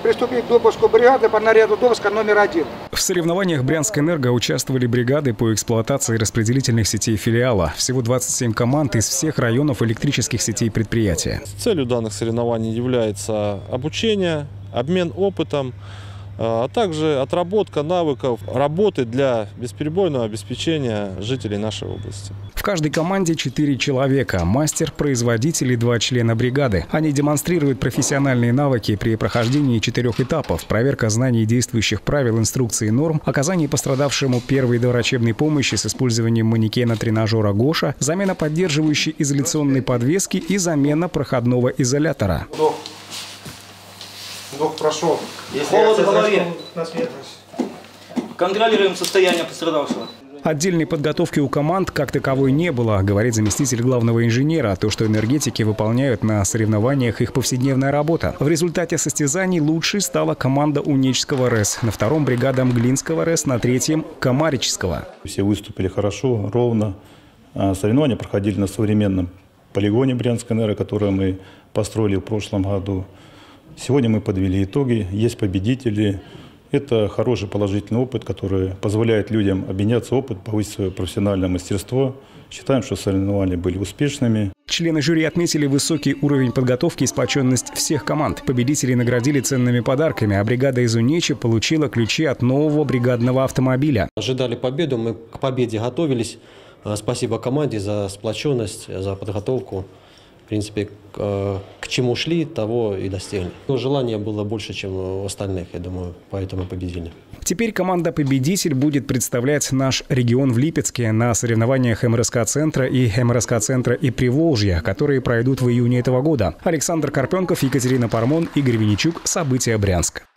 приступить к допуску бригады по наряду допуска номер 1. В соревнованиях Брянскэнерго участвовали бригады по эксплуатации распределительных сетей филиала. Всего 27 команд из всех районов электрических сетей предприятия. Целью данных соревнований является обучение, обмен опытом, а также отработка навыков работы для бесперебойного обеспечения жителей нашей области. В каждой команде 4 человека – мастер, производитель и 2 члена бригады. Они демонстрируют профессиональные навыки при прохождении 4 этапов: проверка знаний действующих правил, инструкций и норм, оказание пострадавшему первой доврачебной помощи с использованием манекена-тренажера «Гоша», замена поддерживающей изоляционной подвески и замена проходного изолятора. Вдох прошел. Холод в голове. Контролируем состояние пострадавшего. Отдельной подготовки у команд как таковой не было, говорит заместитель главного инженера. То, что энергетики выполняют на соревнованиях, их повседневная работа. В результате состязаний лучшей стала команда Унечского РЭС, на втором бригада Мглинского РЭС, на третьем Комарического. Все выступили хорошо, ровно. Соревнования проходили на современном полигоне Брянскэнерго, который мы построили в прошлом году. Сегодня мы подвели итоги, есть победители. Это хороший положительный опыт, который позволяет людям обменяться опытом, повысить свое профессиональное мастерство. Считаем, что соревнования были успешными. Члены жюри отметили высокий уровень подготовки и сплоченность всех команд. Победителей наградили ценными подарками, а бригада из Унечи получила ключи от нового бригадного автомобиля. Ожидали победу, мы к победе готовились. Спасибо команде за сплоченность, за подготовку. В принципе, к чему шли, того и достигли. Но желание было больше, чем у остальных, я думаю, поэтому победили. Теперь команда-победитель будет представлять наш регион в Липецке на соревнованиях МРСК-центра и Приволжья, которые пройдут в июне этого года. Александр Карпенков, Екатерина Пармон, Игорь Винничук. События Брянск.